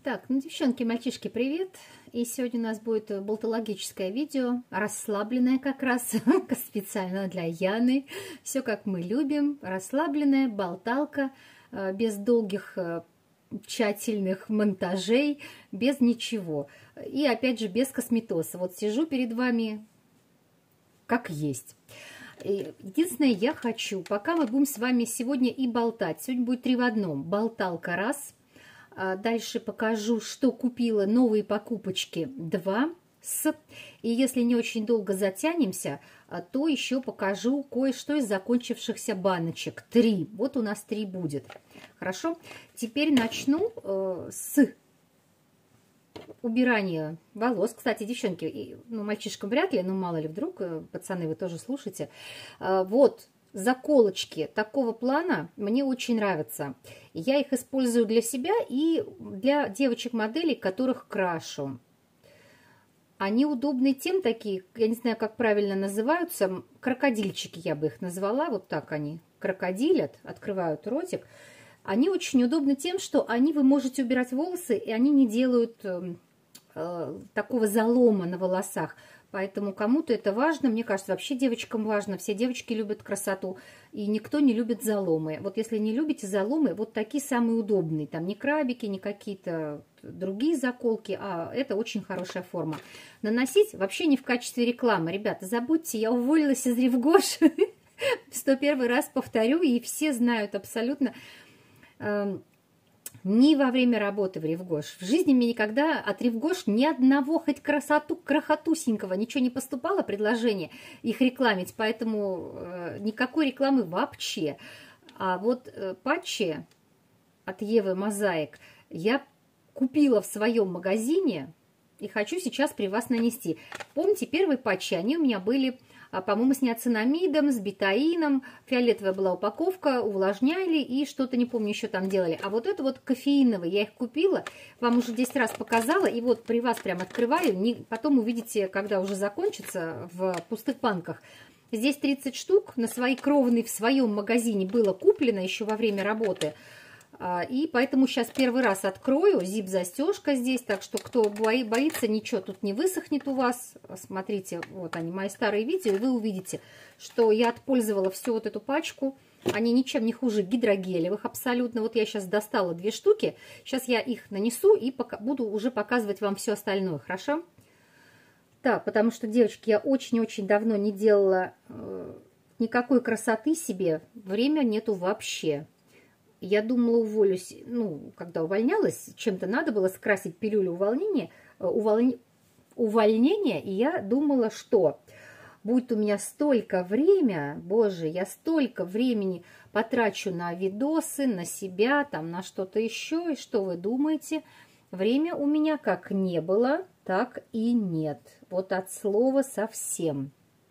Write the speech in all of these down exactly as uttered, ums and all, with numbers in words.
Так, ну, девчонки, мальчишки, привет! И сегодня у нас будет болтологическое видео, расслабленное как раз, специально для Яны. Все как мы любим, расслабленная болталка, без долгих тщательных монтажей, без ничего. И опять же, без косметоса. Вот сижу перед вами как есть. Единственное, я хочу, пока мы будем с вами сегодня и болтать, сегодня будет три в одном. Болталка раз. Дальше покажу, что купила, новые покупочки два. С. И если не очень долго затянемся, то еще покажу кое-что из закончившихся баночек. Три. Вот у нас три будет. Хорошо? Теперь начну э, с убирания волос. Кстати, девчонки, ну, мальчишкам вряд ли, но мало ли вдруг, пацаны, вы тоже слушаете. Э, вот. Заколочки такого плана мне очень нравятся. Я их использую для себя и для девочек-моделей, которых крашу. Они удобны тем такие, я не знаю, как правильно называются, крокодильчики я бы их назвала, вот так они крокодилят, открывают ротик. Они очень удобны тем, что они вы можете убирать волосы, и они не делают э, э, такого залома на волосах. Поэтому кому-то это важно, мне кажется, вообще девочкам важно. Все девочки любят красоту, и никто не любит заломы. Вот если не любите заломы, вот такие самые удобные. Там не крабики, не какие-то другие заколки, а это очень хорошая форма. Наносить вообще не в качестве рекламы. Ребята, забудьте, я уволилась из Ревгош. сто первый раз повторю, и все знают абсолютно. Ни во время работы в Ревгош. В жизни мне никогда от Ревгош ни одного хоть красоту, крохотусенького ничего не поступало, предложение их рекламить, поэтому э, никакой рекламы вообще. А вот э, патчи от Евы Мозаик я купила в своем магазине и хочу сейчас при вас нанести. Помните, первые патчи, они у меня были, по-моему, с неоцинамидом, с бетаином. Фиолетовая была упаковка, увлажняли и что-то, не помню, еще там делали. А вот это вот кофеиновые, я их купила, вам уже десять раз показала, и вот при вас прям открываю, не, потом увидите, когда уже закончится в пустых банках. Здесь тридцать штук, на свои кровные в своем магазине было куплено еще во время работы. И поэтому сейчас первый раз открою, зип-застежка здесь, так что кто боится, ничего тут не высохнет у вас. Смотрите, вот они, мои старые видео, и вы увидите, что я отпользовала всю вот эту пачку. Они ничем не хуже гидрогелевых абсолютно. Вот я сейчас достала две штуки, сейчас я их нанесу и пока, буду уже показывать вам все остальное, хорошо? Так, потому что, девочки, я очень-очень давно не делала э, никакой красоты себе, время нету вообще. Я думала, уволюсь, ну, когда увольнялась, чем-то надо было скрасить пилюлю увольнения, уволь... увольнения, и я думала, что будет у меня столько времени, боже, я столько времени потрачу на видосы, на себя, там, на что-то еще, и что вы думаете? Время у меня как не было, так и нет, вот от слова совсем.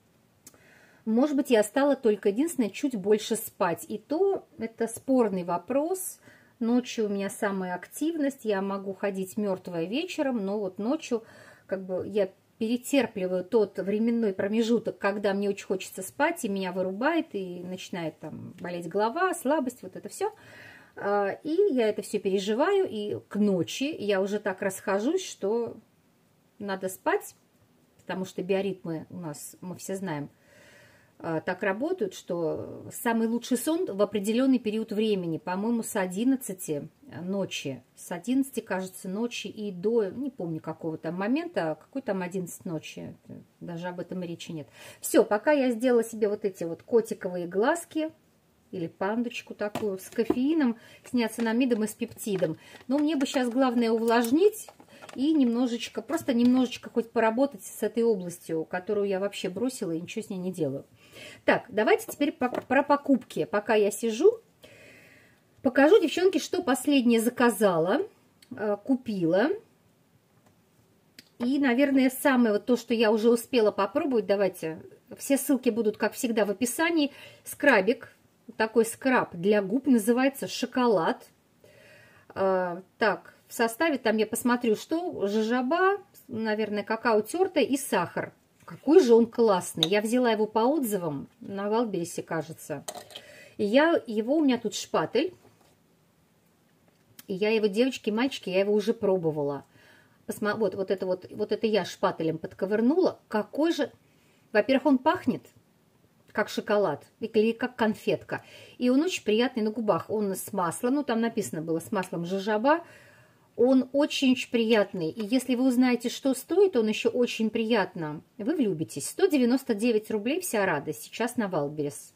Может быть, я стала только единственное чуть больше спать. И то это спорный вопрос. Ночью у меня самая активность. Я могу ходить мертвая вечером, но вот ночью как бы я перетерпливаю тот временной промежуток, когда мне очень хочется спать, и меня вырубает, и начинает там болеть голова, слабость, вот это все. И я это все переживаю, и к ночи я уже так расхожусь, что надо спать, потому что биоритмы у нас, мы все знаем, так работают, что самый лучший сон в определенный период времени, по-моему, с одиннадцати ночи, с одиннадцати, кажется, ночи и до, не помню какого там момента, какой там одиннадцать ночи, даже об этом и речи нет. Все, пока я сделала себе вот эти вот котиковые глазки, или пандочку такую, с кофеином, с неоцинамидом и с пептидом. Но мне бы сейчас главное увлажнить и немножечко, просто немножечко хоть поработать с этой областью, которую я вообще бросила и ничего с ней не делаю. Так, давайте теперь про покупки. Пока я сижу, покажу, девчонки, что последнее заказала, купила. И, наверное, самое вот то, что я уже успела попробовать, давайте, все ссылки будут, как всегда, в описании. Скрабик, такой скраб для губ, называется «Шоколад». Так, в составе там я посмотрю, что жожоба, наверное, какао тертое и сахар. Какой же он классный. Я взяла его по отзывам на Валбересе, кажется. И я, его у меня тут шпатель. И я его, девочки, мальчики, я его уже пробовала. Посма... Вот, вот, это вот, вот это я шпателем подковырнула. Какой же... Во-первых, он пахнет как шоколад или как конфетка. И он очень приятный на губах. Он с маслом, ну там написано было с маслом жожоба. Он очень-очень приятный. И если вы узнаете, что стоит, он еще очень приятно. Вы влюбитесь. сто девяносто девять рублей вся радость сейчас на Вайлдберрис.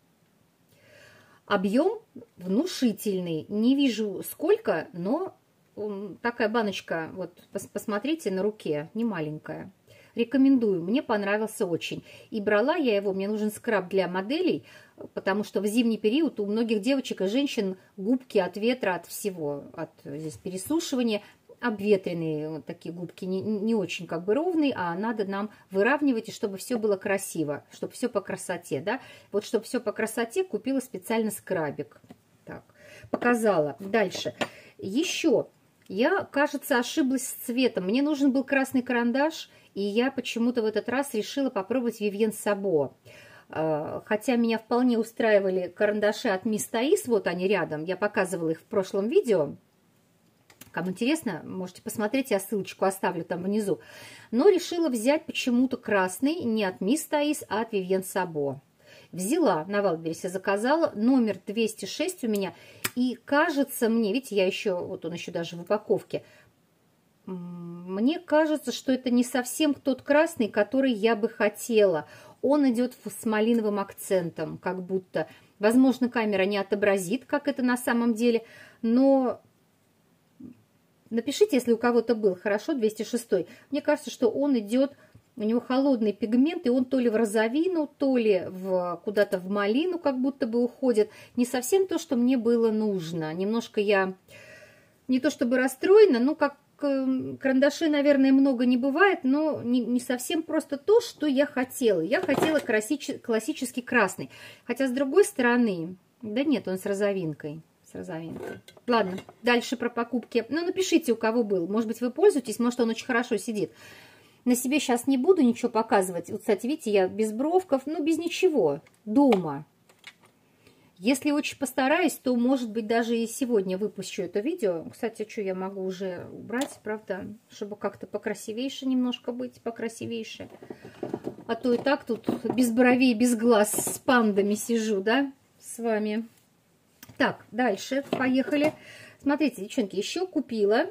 Объем внушительный. Не вижу сколько, но такая баночка, вот посмотрите на руке, не маленькая. Рекомендую, мне понравился очень. И брала я его, мне нужен скраб для моделей, потому что в зимний период у многих девочек и женщин губки от ветра, от всего, от здесь пересушивания, обветренные вот такие губки, не, не очень как бы ровные, а надо нам выравнивать, и чтобы все было красиво, чтобы все по красоте, да. Вот чтобы все по красоте, купила специально скрабик. Так, показала. Дальше. Еще я, кажется, ошиблась с цветом. Мне нужен был красный карандаш, и я почему-то в этот раз решила попробовать Вивьен Сабо. Хотя меня вполне устраивали карандаши от Мисс Таис, вот они рядом, я показывала их в прошлом видео. Кому интересно, можете посмотреть, я ссылочку оставлю там внизу. Но решила взять почему-то красный не от Мисс Таис, а от Вивьен Сабо. Взяла, на Вайлдберрисе заказала, номер двести шесть у меня. И кажется мне, видите, я еще, вот он еще даже в упаковке, мне кажется, что это не совсем тот красный, который я бы хотела. Он идет с малиновым акцентом, как будто. Возможно, камера не отобразит, как это на самом деле, но напишите, если у кого-то был, хорошо, двести шесть. Мне кажется, что он идет, у него холодный пигмент, и он то ли в розовину, то ли в, куда-то в малину как будто бы уходит. Не совсем то, что мне было нужно. Немножко я не то чтобы расстроена, но как карандашей, наверное, много не бывает, но не, не совсем просто то, что я хотела. Я хотела классич, классический красный. Хотя, с другой стороны, да нет, он с розовинкой. С розовинкой. Ладно, дальше про покупки. Ну, напишите, у кого был. Может быть, вы пользуетесь, может, он очень хорошо сидит. На себе сейчас не буду ничего показывать. Вот, кстати, видите, я без бровков, ну, без ничего. Дома. Если очень постараюсь, то, может быть, даже и сегодня выпущу это видео. Кстати, что я могу уже убрать, правда, чтобы как-то покрасивейше немножко быть, покрасивейше. А то и так тут без бровей, без глаз с пандами сижу, да, с вами. Так, дальше, поехали. Смотрите, девчонки, еще купила,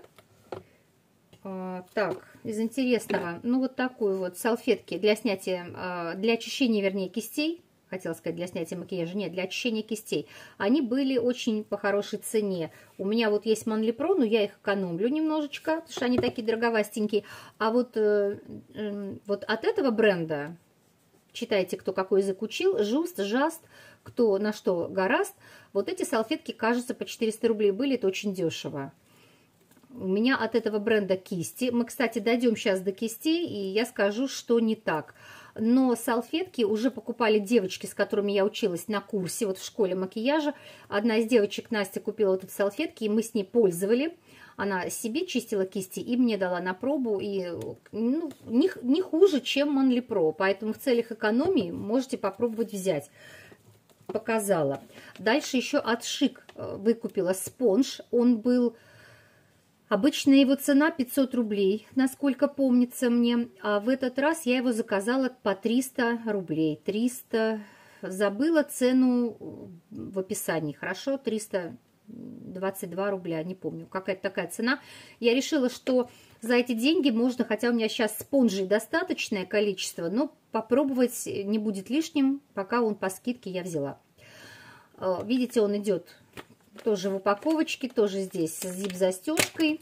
а, так, из интересного, ну, вот такую вот салфетки для снятия, а, для очищения, вернее, кистей. Хотела сказать, для снятия макияжа, нет, для очищения кистей. Они были очень по хорошей цене. У меня вот есть Монлепро, но я их экономлю немножечко, потому что они такие дороговастенькие. А вот, э, э, вот от этого бренда, читайте, кто какой язык учил, Just, Just, кто на что гораст, вот эти салфетки, кажется, по четыреста рублей были, это очень дешево. У меня от этого бренда кисти. Мы, кстати, дойдем сейчас до кистей, и я скажу, что не так. Но салфетки уже покупали девочки, с которыми я училась на курсе, вот в школе макияжа. Одна из девочек, Настя, купила вот эти салфетки, и мы с ней пользовали. Она себе чистила кисти и мне дала на пробу. И ну, не, не хуже, чем Монлепро. Поэтому в целях экономии можете попробовать взять. Показала. Дальше еще от Шик выкупила спонж. Он был... Обычная его цена пятьсот рублей, насколько помнится мне, а в этот раз я его заказала по триста рублей. триста, забыла цену в описании, хорошо, триста двадцать два рубля, не помню, какая-то такая цена. Я решила, что за эти деньги можно, хотя у меня сейчас спонжей достаточное количество, но попробовать не будет лишним, пока он по скидке я взяла. Видите, он идет... Тоже в упаковочке, тоже здесь с зип-застежкой.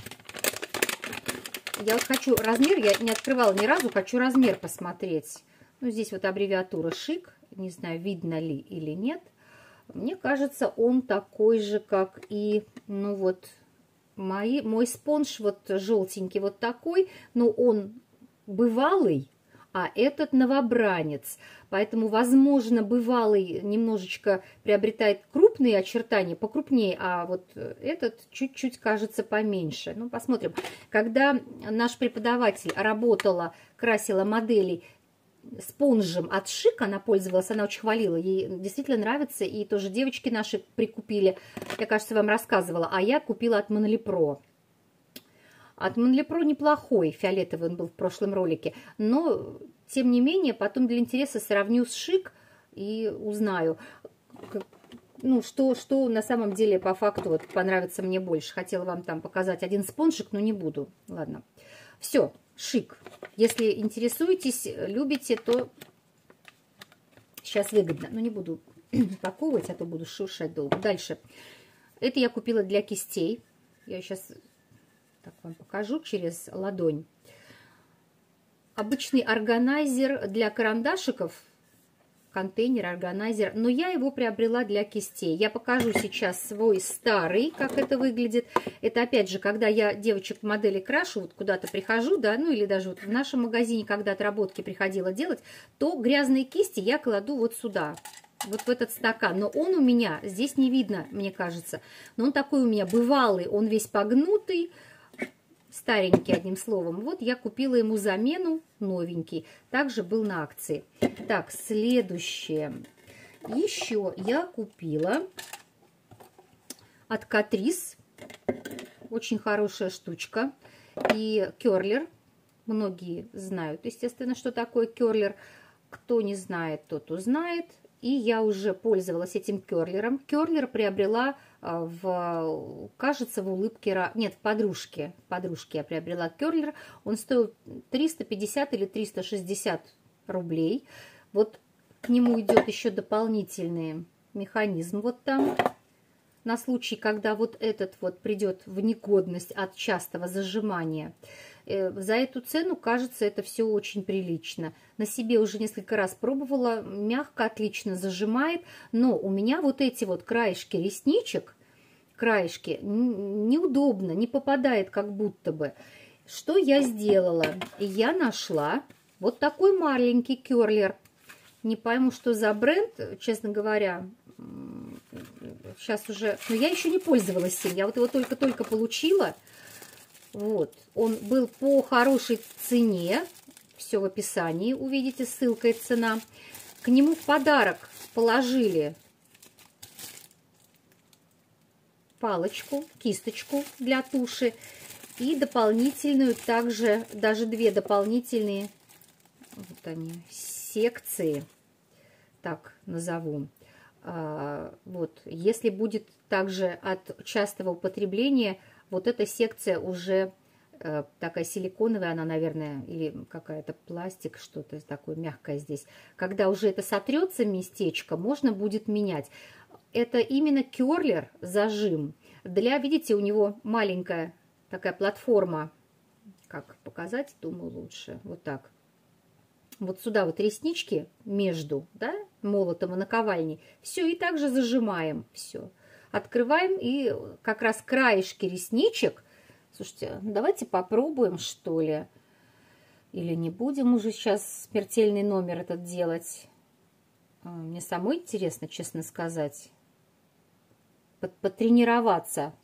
Я вот хочу размер, я не открывала ни разу, хочу размер посмотреть. Ну, здесь вот аббревиатура Шик, не знаю, видно ли или нет. Мне кажется, он такой же, как и, ну вот, мои, мой спонж, вот желтенький вот такой, но он бывалый. А этот новобранец. Поэтому, возможно, бывалый немножечко приобретает крупные очертания, покрупнее, а вот этот чуть-чуть кажется поменьше. Ну, посмотрим. Когда наш преподаватель работала, красила моделей спонжем от Шик она пользовалась, она очень хвалила, ей действительно нравится, и тоже девочки наши прикупили, я, кажется, вам рассказывала, а я купила от Монолипро. От Монолипро неплохой, фиолетовый он был в прошлом ролике, но, тем не менее, потом для интереса сравню с Шик и узнаю, ну, что, что на самом деле по факту вот понравится мне больше. Хотела вам там показать один спонжик, но не буду. Ладно. Все, Шик. Если интересуетесь, любите, то сейчас выгодно. Но не буду упаковывать, а то буду шуршать долго. Дальше. Это я купила для кистей. Я сейчас так вам покажу через ладонь. Обычный органайзер для карандашиков. Контейнер, органайзер, но я его приобрела для кистей. Я покажу сейчас свой старый, как это выглядит. Это опять же, когда я девочек модели крашу, вот куда-то прихожу, да, ну или даже вот в нашем магазине, когда отработки приходила делать, то грязные кисти я кладу вот сюда, вот в этот стакан. Но он у меня, здесь не видно, мне кажется, но он такой у меня бывалый, он весь погнутый, старенький, одним словом. Вот я купила ему замену, новенький. Также был на акции. Так, следующее. Еще я купила от Catrice. Очень хорошая штучка. И керлер. Многие знают, естественно, что такое керлер. Кто не знает, тот узнает. И я уже пользовалась этим керлером. Керлер приобрела в, кажется, в улыбке, нет, в подружке. В подружке я приобрела керлер. Он стоил триста пятьдесят или триста шестьдесят рублей. Вот к нему идет еще дополнительный механизм вот там. На случай, когда вот этот вот придет в негодность от частого зажимания. За эту цену, кажется, это все очень прилично. На себе уже несколько раз пробовала, мягко, отлично зажимает, но у меня вот эти вот краешки ресничек, краешки, неудобно, не попадает как будто бы. Что я сделала? Я нашла вот такой маленький керлер. Не пойму, что за бренд, честно говоря. Сейчас уже, но я еще не пользовалась им, я вот его только-только получила. Вот, он был по хорошей цене, все в описании, увидите, ссылка и цена. К нему в подарок положили палочку, кисточку для туши и дополнительную, также даже две дополнительные, вот они, секции, так назову. А, вот, если будет также от частого употребления, вот эта секция уже э, такая силиконовая, она, наверное, или какая-то пластик, что-то такое мягкое здесь. Когда уже это сотрется местечко, можно будет менять. Это именно керлер, зажим. Для, видите, у него маленькая такая платформа. Как показать, думаю, лучше. Вот так. Вот сюда вот реснички между, да, молотом и наковальней. Все, и также зажимаем. Все. Открываем, и как раз краешки ресничек. Слушайте, давайте попробуем, что ли. Или не будем уже сейчас смертельный номер этот делать. Мне самой интересно, честно сказать. Потренироваться.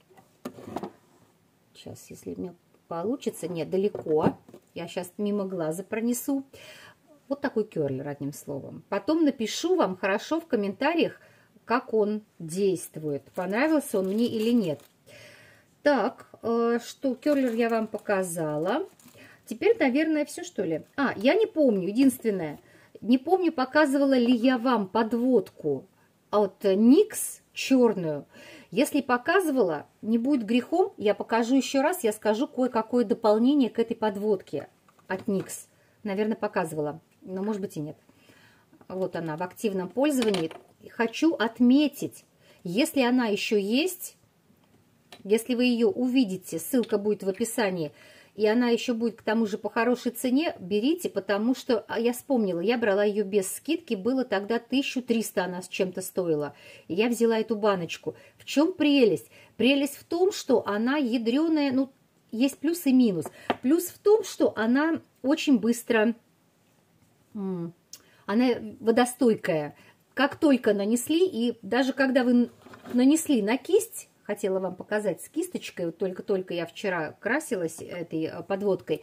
Сейчас, если мне получится. Нет, далеко. Я сейчас мимо глаза пронесу. Вот такой керлер, одним словом. Потом напишу вам хорошо в комментариях, как он действует, понравился он мне или нет. Так, э, что керлер я вам показала. Теперь, наверное, все, что ли. А, я не помню, единственное, не помню, показывала ли я вам подводку от никс черную. Если показывала, не будет грехом, я покажу еще раз, я скажу кое-какое дополнение к этой подводке от никс. Наверное, показывала, но может быть и нет. Вот она в активном пользовании. Хочу отметить, если она еще есть, если вы ее увидите, ссылка будет в описании, и она еще будет к тому же по хорошей цене, берите, потому что, я вспомнила, я брала ее без скидки, было тогда тысяча триста она с чем-то стоила. И я взяла эту баночку. В чем прелесть? Прелесть в том, что она ядреная, ну, есть плюс и минус. Плюс в том, что она очень быстро, она водостойкая. Как только нанесли, и даже когда вы нанесли на кисть, хотела вам показать с кисточкой, вот только-только я вчера красилась этой подводкой,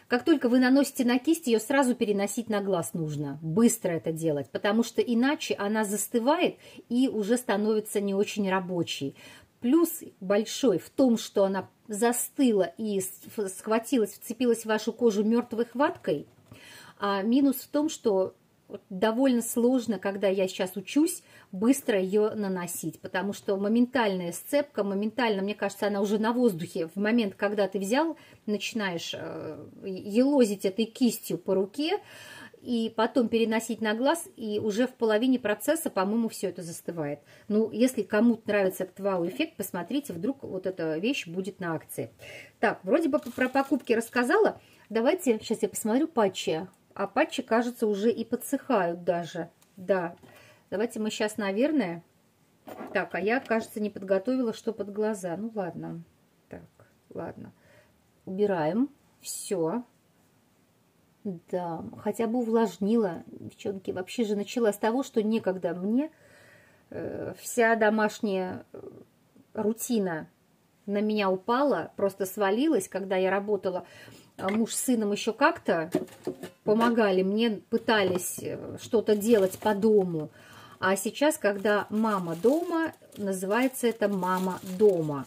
Как только вы наносите на кисть, ее сразу переносить на глаз нужно. Быстро это делать, потому что иначе она застывает и уже становится не очень рабочей. Плюс большой в том, что она застыла и схватилась, вцепилась в вашу кожу мертвой хваткой. А минус в том, что довольно сложно, когда я сейчас учусь, быстро ее наносить, потому что моментальная сцепка, моментально, мне кажется, она уже на воздухе. В момент, когда ты взял, начинаешь э, елозить этой кистью по руке, и потом переносить на глаз, и уже в половине процесса, по-моему, все это застывает. Ну, если кому-то нравится этот вау-эффект, посмотрите, вдруг вот эта вещь будет на акции. Так, вроде бы про покупки рассказала. Давайте, сейчас я посмотрю патчи. А патчи, кажется, уже и подсыхают даже. Да. Давайте мы сейчас, наверное... Так, а я, кажется, не подготовила, что под глаза. Ну, ладно. Так, ладно. Убираем. Все. Да, хотя бы увлажнила. Девчонки, вообще же начала с того, что некогда мне э, вся домашняя рутина на меня упала, просто свалилась, когда я работала. Муж с сыном еще как-то помогали мне, пытались что-то делать по дому. А сейчас, когда мама дома, называется это мама дома.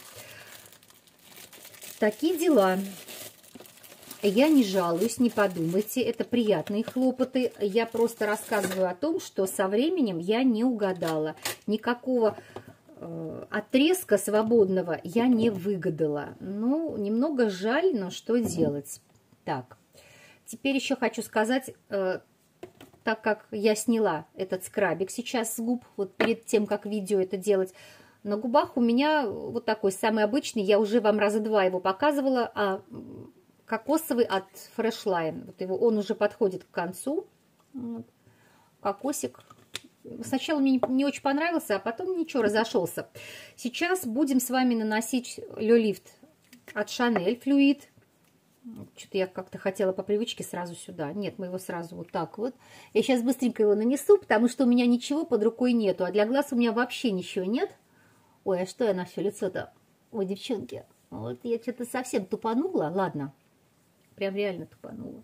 Такие дела. Я не жалуюсь, не подумайте, это приятные хлопоты. Я просто рассказываю о том, что со временем я не угадала. Никакого э, отрезка свободного я не выгадала. Ну, немного жаль, но что делать. Так, теперь еще хочу сказать, э, так как я сняла этот скрабик сейчас с губ, вот перед тем, как видео это делать, на губах у меня вот такой самый обычный, я уже вам раза два его показывала, а кокосовый от Freshline. Вот его, он уже подходит к концу. Вот. Кокосик. Сначала мне не, не очень понравился, а потом ничего, разошелся. Сейчас будем с вами наносить Le Lift от Chanel Fluid. Что-то я как-то хотела по привычке сразу сюда. Нет, мы его сразу вот так вот. Я сейчас быстренько его нанесу, потому что у меня ничего под рукой нету. А для глаз у меня вообще ничего нет. Ой, а что я на все лицо-то? Ой, девчонки, вот я что-то совсем тупанула. Ладно, прям реально тупанула.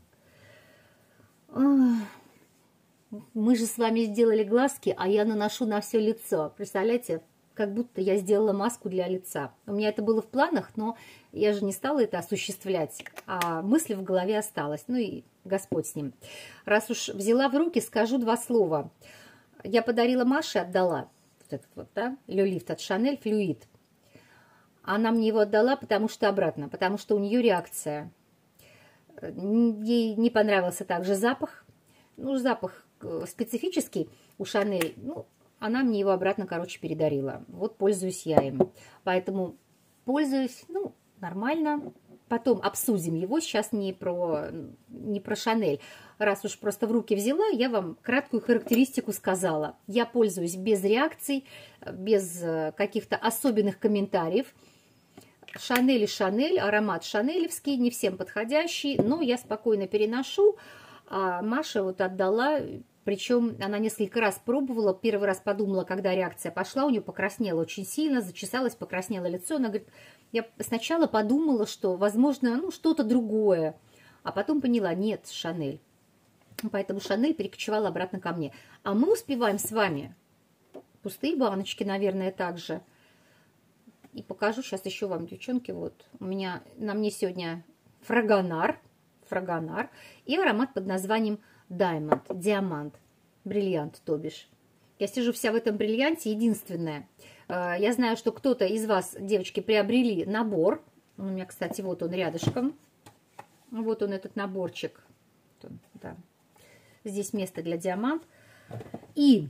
Мы же с вами сделали глазки, а я наношу на все лицо. Представляете? Как будто я сделала маску для лица. У меня это было в планах, но я же не стала это осуществлять, а мысль в голове осталась. Ну и Господь с ним. Раз уж взяла в руки, скажу два слова. Я подарила Маше, отдала вот этот вот, да, Le Lift от Chanel Fluid. Она мне его отдала, потому что обратно, потому что у нее реакция. Ей не понравился также запах. Ну, запах специфический у Chanel, ну, она мне его обратно, короче, передарила. Вот пользуюсь я им. Поэтому пользуюсь, ну, нормально. Потом обсудим его. Сейчас не про, не про Шанель. Раз уж просто в руки взяла, я вам краткую характеристику сказала. Я пользуюсь без реакций, без каких-то особенных комментариев. Шанель и Шанель, аромат шанелевский, не всем подходящий, но я спокойно переношу. А Маша вот отдала... Причем она несколько раз пробовала, первый раз подумала, когда реакция пошла, у нее покраснело очень сильно, зачесалось, покраснело лицо. Она говорит, я сначала подумала, что, возможно, ну, что-то другое, а потом поняла, нет, Шанель. Поэтому Шанель перекочевала обратно ко мне. А мы успеваем с вами пустые баночки, наверное, также. И покажу сейчас еще вам, девчонки, вот у меня, на мне сегодня фрагонар, фрагонар и аромат под названием Diamond, диамант, бриллиант, то бишь. Я сижу вся в этом бриллианте, единственное. Я знаю, что кто-то из вас, девочки, приобрели набор. У меня, кстати, вот он рядышком. Вот он, этот наборчик. Да. Здесь место для диамант. И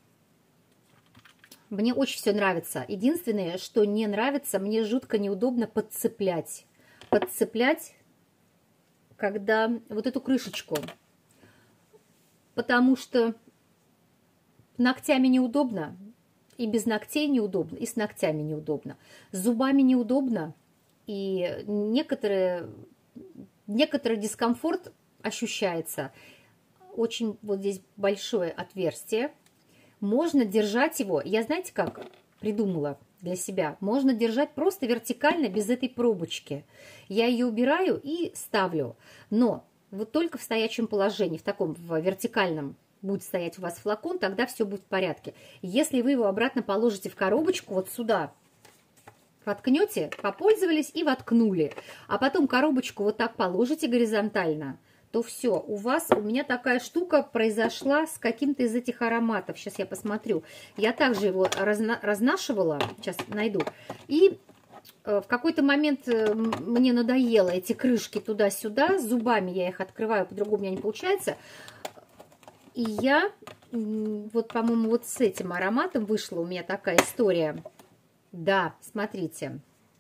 мне очень все нравится. Единственное, что не нравится, мне жутко неудобно подцеплять. Подцеплять, когда вот эту крышечку... Потому что ногтями неудобно, и без ногтей неудобно, и с ногтями неудобно. С зубами неудобно, и некоторые, некоторый дискомфорт ощущается. Очень вот здесь большое отверстие. Можно держать его. Я, знаете, как придумала? для себя. Можно держать просто вертикально, без этой пробочки. Я ее убираю и ставлю. Но вот только в стоячем положении, в таком в вертикальном будет стоять у вас флакон, тогда все будет в порядке. Если вы его обратно положите в коробочку, вот сюда, воткнете, попользовались и воткнули, а потом коробочку вот так положите горизонтально, то все, у вас, у меня такая штука произошла с каким-то из этих ароматов. Сейчас я посмотрю. Я также его разна разнашивала, сейчас найду. И в какой-то момент мне надоело эти крышки туда-сюда, зубами я их открываю, по-другому у меня не получается. И я, вот, по-моему, вот с этим ароматом вышла у меня такая история. Да, смотрите,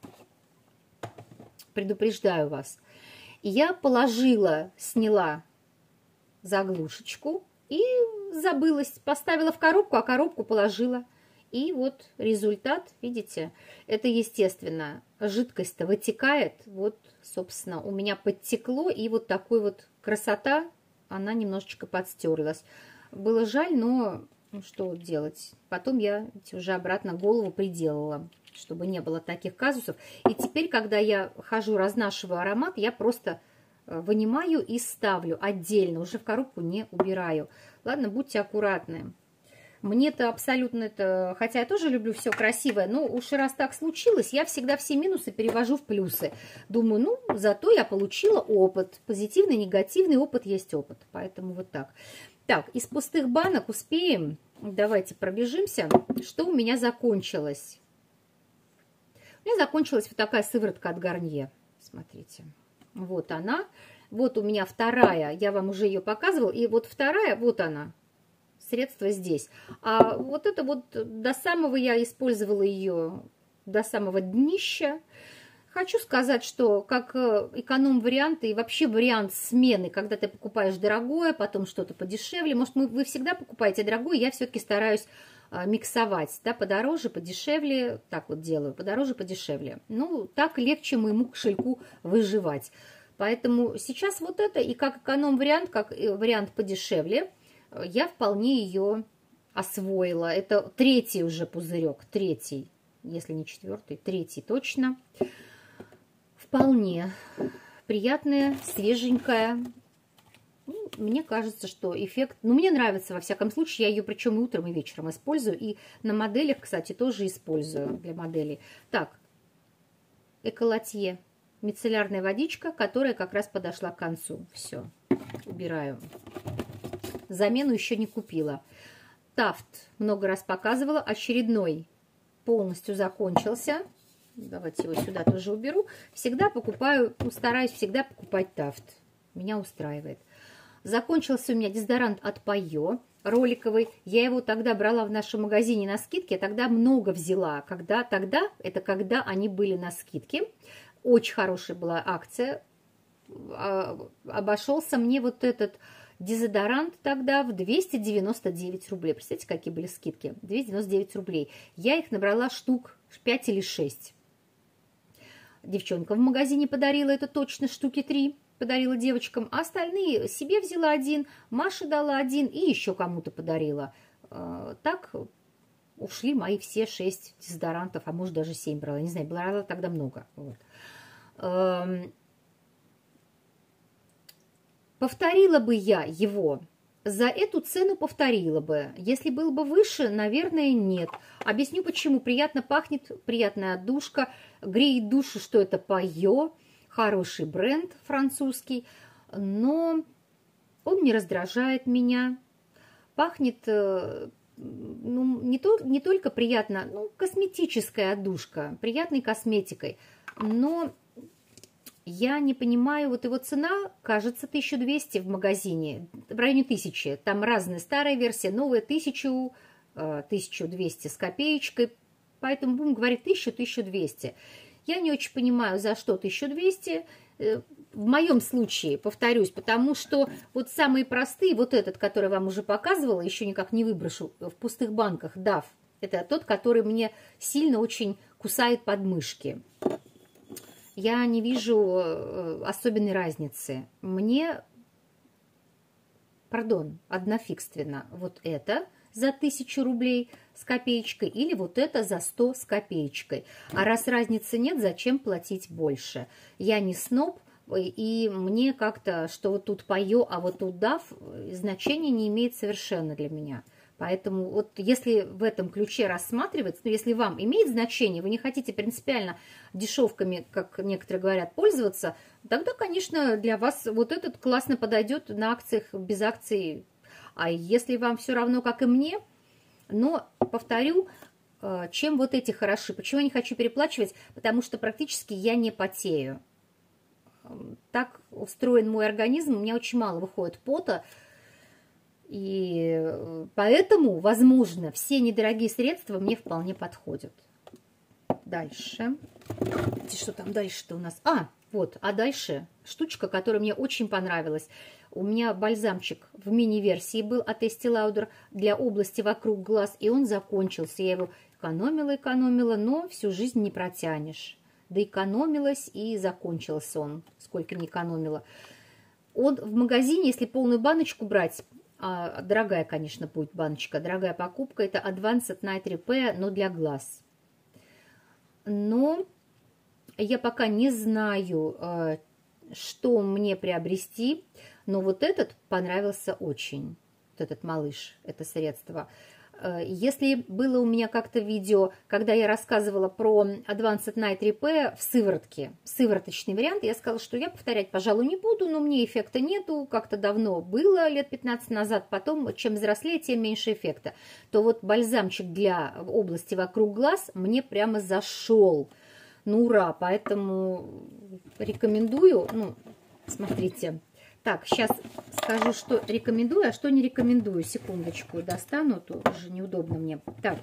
предупреждаю вас. И я положила, сняла заглушечку и забылась. Поставила в коробку, а коробку положила. И вот результат, видите, это естественно. Жидкость-то вытекает. Вот, собственно, у меня подтекло. И вот такой вот красота, она немножечко подстерлась. Было жаль, но ну, что делать? Потом я уже обратно голову приделала, чтобы не было таких казусов. И теперь, когда я хожу, разнашиваю аромат, я просто вынимаю и ставлю отдельно, уже в коробку не убираю. Ладно, будьте аккуратны. Мне-то абсолютно это, хотя я тоже люблю все красивое, но уж раз так случилось, я всегда все минусы перевожу в плюсы. Думаю, ну, зато я получила опыт. Позитивный, негативный опыт есть опыт. Поэтому вот так. Так, из пустых банок успеем. Давайте пробежимся. Что у меня закончилось? У меня закончилась вот такая сыворотка от Гарнье. Смотрите. Вот она. Вот у меня вторая. Я вам уже ее показывала. И вот вторая, вот она. Средство здесь. А вот это вот до самого я использовала ее, до самого днища. Хочу сказать, что как эконом-вариант и вообще вариант смены, когда ты покупаешь дорогое, потом что-то подешевле. Может, вы всегда покупаете дорогое, я все-таки стараюсь миксовать, да, подороже, подешевле, так вот делаю, подороже, подешевле. Ну, так легче моему кошельку выживать. Поэтому сейчас вот это и как эконом-вариант, как вариант подешевле, я вполне ее освоила. Это третий уже пузырек, третий, если не четвертый, третий точно. Вполне приятная, свеженькая. Ну, мне кажется, что эффект... Ну, мне нравится, во всяком случае. Я ее причем и утром, и вечером использую. И на моделях, кстати, тоже использую для моделей. Так, Эколотье. Мицеллярная водичка, которая как раз подошла к концу. Все, убираю. Замену еще не купила. Тафт много раз показывала. Очередной полностью закончился. Давайте его сюда тоже уберу. Всегда покупаю, ну, стараюсь всегда покупать Тафт. Меня устраивает. Закончился у меня дезодорант от Пайо, роликовый. Я его тогда брала в нашем магазине на скидке. Тогда много взяла. Когда тогда, это когда они были на скидке. Очень хорошая была акция. Обошелся мне вот этот дезодорант тогда в двести девяносто девять рублей. Представляете, какие были скидки? двести девяносто девять рублей. Я их набрала штук пять или шесть. Девчонка в магазине подарила, это точно штуки три. Подарила девочкам, а остальные себе взяла один, Маше дала один и еще кому-то подарила. Так ушли мои все шесть дезодорантов, а может даже семь брала. Не знаю, брала тогда много. Вот. Повторила бы я его, за эту цену повторила бы. Если был бы выше, наверное, нет. Объясню почему. Приятно пахнет, приятная отдушка, греет душу, что это Пайо, хороший бренд французский, но он не раздражает меня. Пахнет ну, не, то, не только приятно, ну, косметическая отдушка, приятной косметикой, но... Я не понимаю, вот его цена, кажется, тысяча двести в магазине, в районе тысячи. Там разная старая версия, новая тысяча, тысяча двести с копеечкой. Поэтому будем говорить тысяча — тысяча двести. Я не очень понимаю, за что тысяча двести. В моем случае, повторюсь, потому что вот самые простые, вот этот, который вам уже показывала, еще никак не выброшу, в пустых банках, даф. Это тот, который мне сильно очень кусает подмышки. Я не вижу особенной разницы. Мне, пардон, однофигственно вот это за тысячу рублей с копеечкой или вот это за сто с копеечкой. А раз разницы нет, зачем платить больше? Я не сноб, и мне как-то, что вот тут пою, а вот тут дав, значения не имеет совершенно для меня. Поэтому вот если в этом ключе рассматривать, ну, если вам имеет значение, вы не хотите принципиально дешевками, как некоторые говорят, пользоваться, тогда, конечно, для вас вот этот классно подойдет на акциях, без акций. А если вам все равно, как и мне, но, повторю, чем вот эти хороши? Почему я не хочу переплачивать? Потому что практически я не потею. Так устроен мой организм, у меня очень мало выходит пота. И поэтому, возможно, все недорогие средства мне вполне подходят. Дальше. Что там дальше-то у нас? А, вот, а дальше штучка, которая мне очень понравилась. У меня бальзамчик в мини-версии был от Estee Lauder для области вокруг глаз, и он закончился. Я его экономила, экономила, но всю жизнь не протянешь. Да экономилась, и закончился он, сколько не экономила. Он в магазине, если полную баночку брать, а, дорогая, конечно, будет баночка, дорогая покупка, это Advanced Night Repair, но для глаз. Но я пока не знаю, что мне приобрести, но вот этот понравился очень, вот этот малыш, это средство. Если было у меня как-то видео, когда я рассказывала про Advanced Night Repair в сыворотке, сывороточный вариант, я сказала, что я повторять, пожалуй, не буду, но мне эффекта нету, как-то давно было, лет пятнадцать назад, потом, чем взрослее, тем меньше эффекта. То вот бальзамчик для области вокруг глаз мне прямо зашел. Ну, ура, поэтому рекомендую, ну, смотрите. Так, сейчас скажу, что рекомендую, а что не рекомендую. Секундочку, достану, тут уже неудобно мне. Так,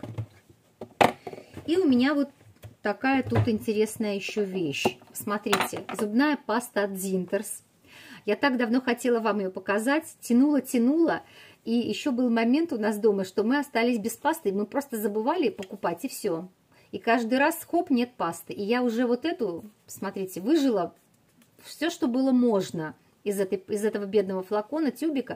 и у меня вот такая тут интересная еще вещь. Смотрите, зубная паста от Зинтерс. Я так давно хотела вам ее показать, тянула-тянула. И еще был момент у нас дома, что мы остались без пасты, мы просто забывали покупать, и все. И каждый раз, хоп, нет пасты. И я уже вот эту, смотрите, выжила все, что было можно из, этой, из этого бедного флакона, тюбика.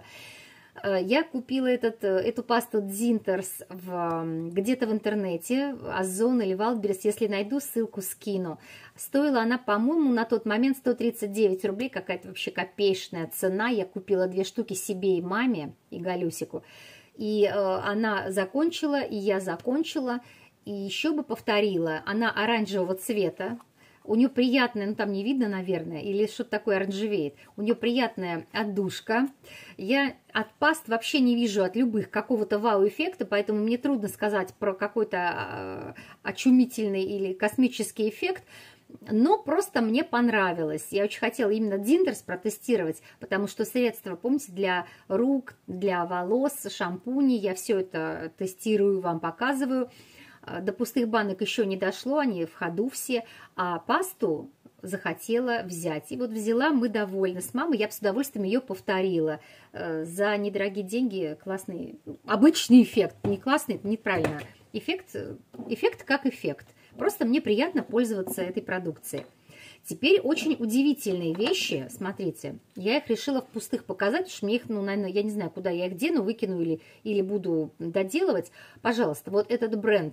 Я купила этот, эту пасту Зинтерс где-то в интернете, Озон или Wildberries, если найду, ссылку скину. Стоила она, по-моему, на тот момент сто тридцать девять рублей, какая-то вообще копеечная цена. Я купила две штуки себе и маме, и Галюсику. И э, она закончила, и я закончила. И еще бы повторила, она оранжевого цвета. У нее приятная, ну там не видно, наверное, или что-то такое оранжевеет. У нее приятная отдушка. Я от паст вообще не вижу от любых какого-то вау-эффекта, поэтому мне трудно сказать про какой-то очумительный или космический эффект. Но просто мне понравилось. Я очень хотела именно Зинтерс протестировать, потому что средства, помните, для рук, для волос, шампуни, я все это тестирую, вам показываю. До пустых банок еще не дошло, они в ходу все, а пасту захотела взять. И вот взяла, мы довольны с мамой, я бы с удовольствием ее повторила. За недорогие деньги классный, обычный эффект, не классный, это неправильно. Эффект, эффект как эффект. Просто мне приятно пользоваться этой продукцией. Теперь очень удивительные вещи, смотрите, я их решила в пустых показать, потому что мне их, ну, наверное, я не знаю, куда я их дену, выкину или, или буду доделывать. Пожалуйста, вот этот бренд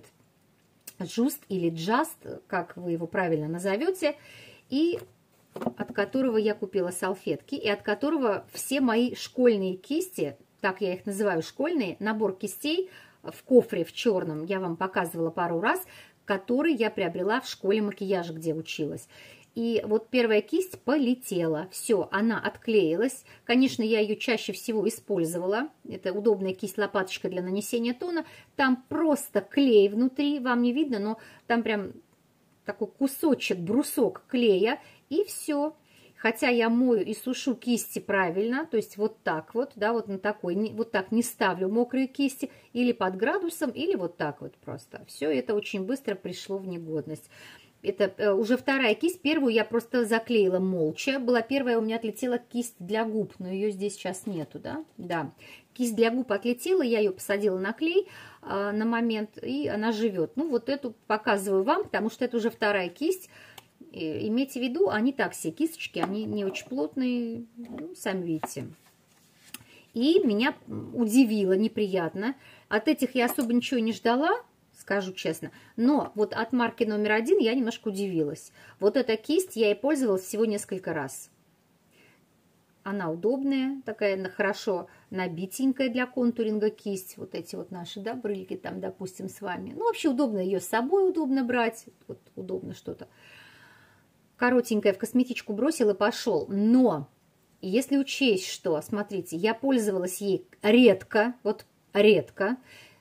Just или Just, как вы его правильно назовете, и от которого я купила салфетки, и от которого все мои школьные кисти, так я их называю, школьные, набор кистей в кофре в черном, я вам показывала пару раз, который я приобрела в школе макияжа, где училась. И вот первая кисть полетела, все, она отклеилась. Конечно, я ее чаще всего использовала. Это удобная кисть-лопаточка для нанесения тона. Там просто клей внутри, вам не видно, но там прям такой кусочек, брусок клея, и все. Хотя я мою и сушу кисти правильно, то есть вот так вот, да, вот на такой, вот так не ставлю мокрые кисти, или под градусом, или вот так вот просто. Все это очень быстро пришло в негодность. Это уже вторая кисть. Первую я просто заклеила молча. Была первая, у меня отлетела кисть для губ, но ее здесь сейчас нету, да? Да. Кисть для губ отлетела, я ее посадила на клей а, на момент, и она живет. Ну, вот эту показываю вам, потому что это уже вторая кисть. И, имейте в виду, они так все кисточки, они не очень плотные, ну, сами видите. И меня удивило, неприятно. От этих я особо ничего не ждала, скажу честно. Но вот от марки номер один я немножко удивилась. Вот эта кисть я и пользовалась всего несколько раз. Она удобная, такая хорошо набитенькая для контуринга кисть. Вот эти вот наши, да, брыльки там, допустим, с вами. Ну, вообще удобно ее с собой, удобно брать. Вот удобно что-то. Коротенькая в косметичку бросил и пошел. Но если учесть, что, смотрите, я пользовалась ей редко, вот редко,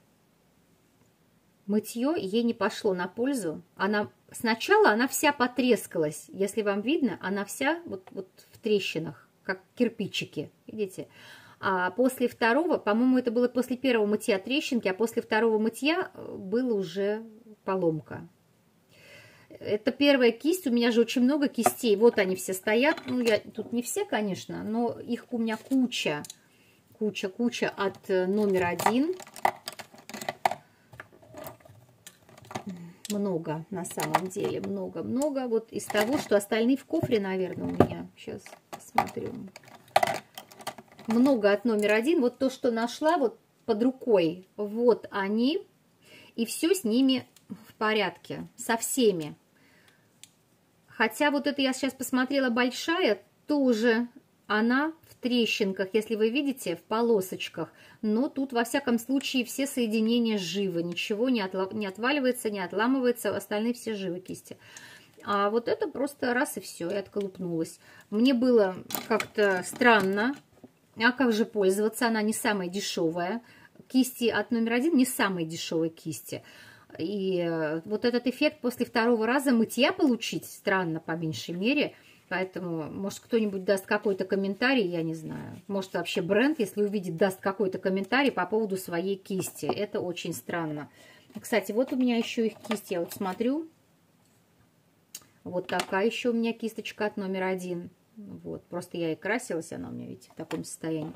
мытье ей не пошло на пользу. Она сначала она вся потрескалась. Если вам видно, она вся вот, вот в трещинах, как кирпичики, видите? А после второго, по-моему, это было после первого мытья трещинки, а после второго мытья была уже поломка. Это первая кисть, у меня же очень много кистей, вот они все стоят, ну, я тут не все, конечно, но их у меня куча, куча, куча от номер один. Много, на самом деле, много-много, вот из того, что остальные в кофре, наверное, у меня, сейчас посмотрю. Много от номер один, вот то, что нашла, вот под рукой, вот они, и все с ними в порядке, со всеми. Хотя вот это я сейчас посмотрела большая, тоже она в трещинках, если вы видите, в полосочках. Но тут, во всяком случае, все соединения живы. Ничего не, отла не отваливается, не отламывается. Остальные все живы кисти. А вот это просто раз и все, и отколупнулась. Мне было как-то странно. А как же пользоваться? Она не самая дешевая. Кисти от номер один не самые дешевые кисти. И вот этот эффект после второго раза мытья получить странно, по меньшей мере. Поэтому, может, кто-нибудь даст какой-то комментарий, я не знаю. Может, вообще бренд, если увидит, даст какой-то комментарий по поводу своей кисти. Это очень странно. Кстати, вот у меня еще их кисть, я вот смотрю. Вот такая еще у меня кисточка от номер один. Вот, просто я и красилась, она у меня, видите, в таком состоянии.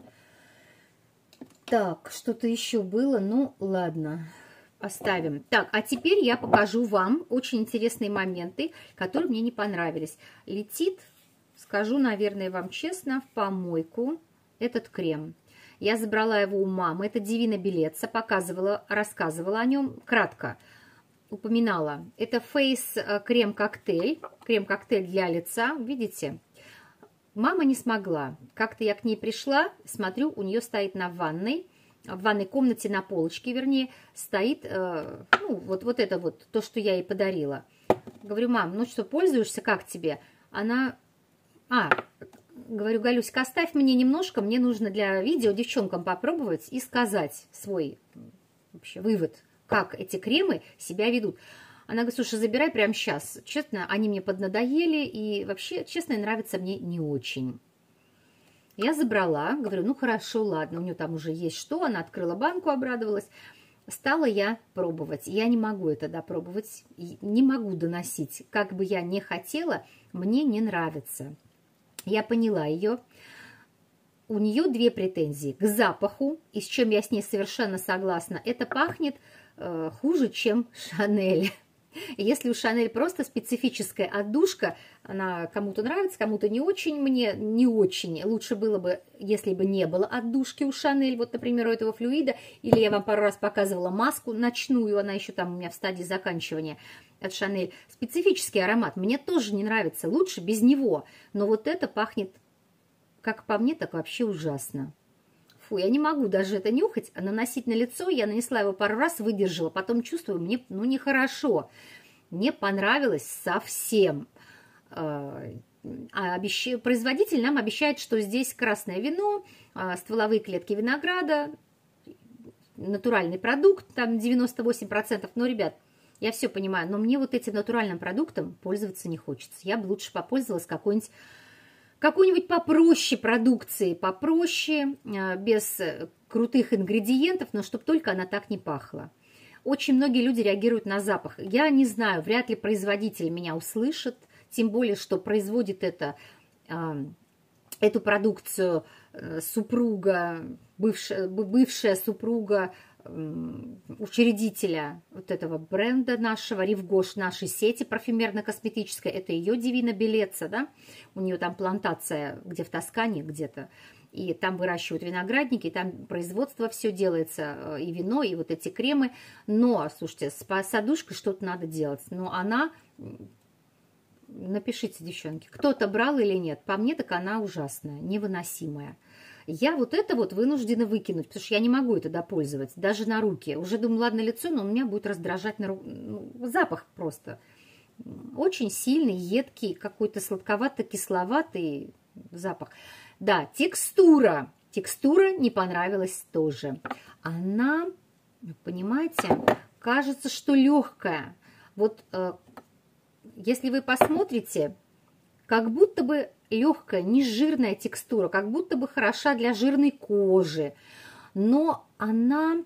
Так, что-то еще было, ну, ладно. Оставим. Так, а теперь я покажу вам очень интересные моменты, которые мне не понравились. Летит, скажу, наверное, вам честно, в помойку этот крем. Я забрала его у мамы. Это Дивина Белеца. Показывала, рассказывала о нем кратко. Упоминала. Это фейс крем-коктейль. Крем-коктейль для лица. Видите? Мама не смогла. Как-то я к ней пришла. Смотрю, у нее стоит на ванной. В ванной комнате на полочке, вернее, стоит, э, ну, вот, вот это вот, то, что я ей подарила. Говорю, мам, ну что, пользуешься, как тебе? Она, а, говорю, Галюська, оставь мне немножко, мне нужно для видео девчонкам попробовать и сказать свой вообще вывод, как эти кремы себя ведут. Она говорит, слушай, забирай прямо сейчас. Честно, они мне поднадоели, и вообще, честно, нравится мне не очень. Я забрала, говорю, ну хорошо, ладно, у нее там уже есть что, она открыла банку, обрадовалась. Стала я пробовать. Я не могу это допробовать, не могу доносить. Как бы я не хотела, мне не нравится. Я поняла ее. У нее две претензии к запаху, и с чем я с ней совершенно согласна. Это пахнет э, хуже, чем Шанель. Если у Шанель просто специфическая отдушка, она кому-то нравится, кому-то не очень, мне не очень. Лучше было бы, если бы не было отдушки у Шанель, вот, например, у этого флюида, или я вам пару раз показывала маску ночную, она еще там у меня в стадии заканчивания от Шанель. Специфический аромат мне тоже не нравится, лучше без него, но вот это пахнет, как по мне, так вообще ужасно. Фу, я не могу даже это нюхать, а наносить на лицо. Я нанесла его пару раз, выдержала. Потом чувствую, мне ну нехорошо. Мне понравилось совсем. А обещ... Производитель нам обещает, что здесь красное вино, стволовые клетки винограда, натуральный продукт, там девяносто восемь процентов. Но, ребят, я все понимаю, но мне вот этим натуральным продуктом пользоваться не хочется. Я бы лучше попользовалась какой-нибудь какой-нибудь попроще продукции, попроще, без крутых ингредиентов, но чтобы только она так не пахла. Очень многие люди реагируют на запах. Я не знаю, вряд ли производитель меня услышит, тем более, что производит это, эту продукцию супруга, бывшая, бывшая супруга учредителя вот этого бренда нашего, Ривгош, нашей сети парфюмерно-косметической. Это ее Дивина Белеца, да? У нее там плантация где в Тоскане где-то. и там выращивают виноградники, и там производство все делается, и вино, и вот эти кремы. Но, слушайте, с садушкой что-то надо делать. Но она... Напишите, девчонки, кто-то брал или нет. По мне, так она ужасная, невыносимая. Я вот это вот вынуждена выкинуть, потому что я не могу это допользовать, даже на руки. Уже думаю, ладно, лицо, но у меня будет раздражать на ру... ну, запах просто. Очень сильный, едкий, какой-то сладковато-кисловатый запах. Да, текстура. Текстура не понравилась тоже. Она, понимаете, кажется, что легкая. Вот если вы посмотрите, как будто бы легкая, нежирная текстура, как будто бы хороша для жирной кожи, но она,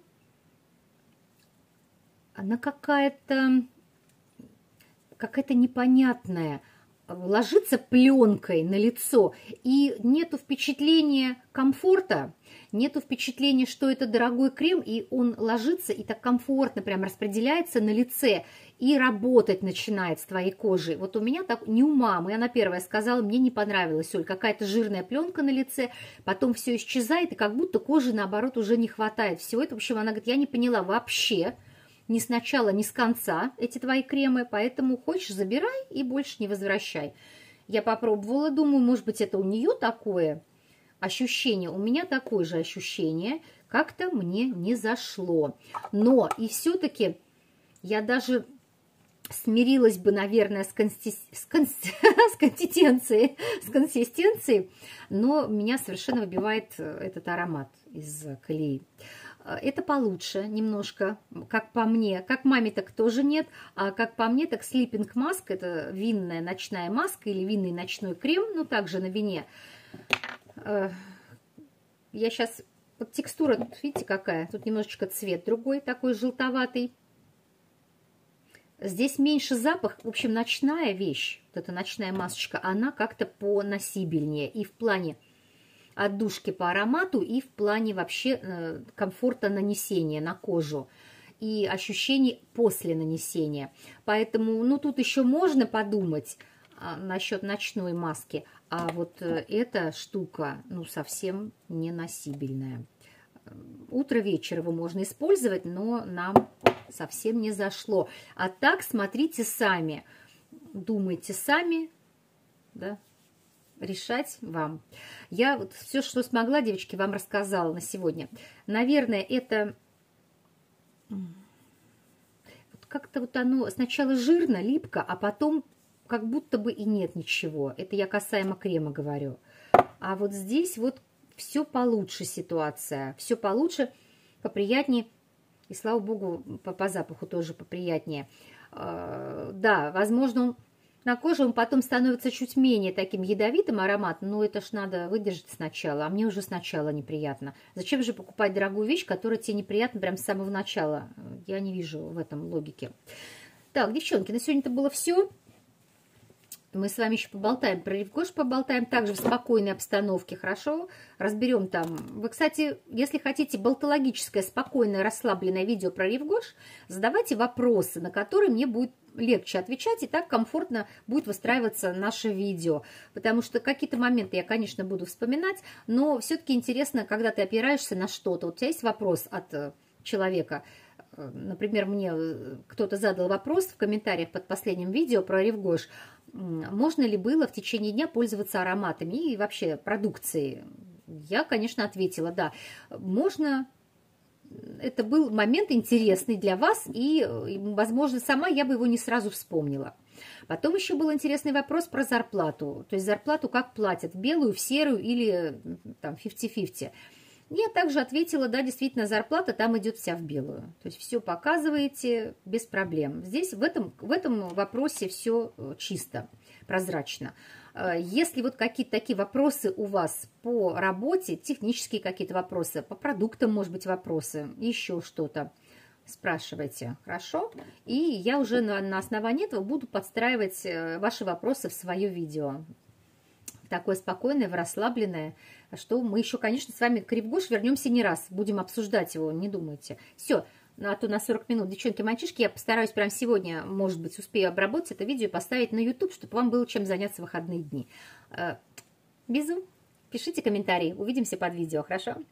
она какая-то какая-то непонятная, ложится пленкой на лицо, и нету впечатления комфорта, нету впечатления, что это дорогой крем, и он ложится и так комфортно прям распределяется на лице и работать начинает с твоей кожей. Вот у меня так, не у мамы, она первая сказала, мне не понравилось, Оль, какая-то жирная пленка на лице, потом все исчезает, и как будто кожи, наоборот, уже не хватает всего этого. В общем, она говорит, я не поняла вообще, ни с начала, ни с конца эти твои кремы, поэтому хочешь, забирай и больше не возвращай. Я попробовала, думаю, может быть, это у нее такое ощущение, у меня такое же ощущение, как-то мне не зашло. Но и все-таки я даже смирилась бы, наверное, с, конси... с, кон... с консистенцией, с консистенцией, но меня совершенно выбивает этот аромат из колеи. Это получше немножко, как по мне. Как маме так тоже нет, а как по мне так Sleeping Mask, это винная ночная маска или винный ночной крем, ну также на вине. Я сейчас, вот текстура, тут видите какая, тут немножечко цвет другой, такой желтоватый. Здесь меньше запах, в общем, ночная вещь, вот эта ночная масочка, она как-то поносибельнее и в плане отдушки по аромату, и в плане вообще э, комфорта нанесения на кожу и ощущений после нанесения. Поэтому, ну, тут еще можно подумать а, насчет ночной маски, а вот э, эта штука, ну, совсем не носибельная. Утро-вечер его можно использовать, но нам совсем не зашло. А так смотрите сами, думайте сами, да, решать вам. Я вот все, что смогла, девочки, вам рассказала на сегодня. Наверное, это вот как-то вот оно сначала жирно, липко, а потом как будто бы и нет ничего. Это я касаемо крема говорю. А вот здесь вот все получше ситуация. Все получше, поприятнее. И, слава богу, по, по запаху тоже поприятнее. Да, возможно, он на коже он потом становится чуть менее таким ядовитым ароматом, но это ж надо выдержать сначала, а мне уже сначала неприятно. Зачем же покупать дорогую вещь, которая тебе неприятна прямо с самого начала? Я не вижу в этом логики. Так, девчонки, на сегодня это было все. Мы с вами еще поболтаем про Рив Гош, поболтаем также в спокойной обстановке, хорошо? Разберем там. Вы, кстати, если хотите болтологическое, спокойное, расслабленное видео про Рив Гош, задавайте вопросы, на которые мне будет легче отвечать, и так комфортно будет выстраиваться наше видео. Потому что какие-то моменты я, конечно, буду вспоминать, но все-таки интересно, когда ты опираешься на что-то. Вот у тебя есть вопрос от человека. Например, мне кто-то задал вопрос в комментариях под последним видео про Рив Гош. Можно ли было в течение дня пользоваться ароматами и вообще продукцией? Я, конечно, ответила, да. Можно. Это был момент интересный для вас, и, возможно, сама я бы его не сразу вспомнила. Потом еще был интересный вопрос про зарплату. То есть зарплату как платят, в белую, в серую или там пятьдесят на пятьдесят. Я также ответила, да, действительно, зарплата там идет вся в белую. То есть все показываете без проблем. Здесь в этом, в этом вопросе все чисто, прозрачно. Если вот какие-то такие вопросы у вас по работе, технические какие-то вопросы, по продуктам, может быть, вопросы, еще что-то, спрашивайте, хорошо? И я уже на, на основании этого буду подстраивать ваши вопросы в свое видео. Такое спокойное, расслабленное, что мы еще, конечно, с вами к Рив Гош вернемся не раз. Будем обсуждать его, не думайте. Все, а то на сорок минут, девчонки, мальчишки, я постараюсь прямо сегодня, может быть, успею обработать это видео и поставить на ютуб, чтобы вам было чем заняться в выходные дни. Безу! Пишите комментарии. Увидимся под видео, хорошо?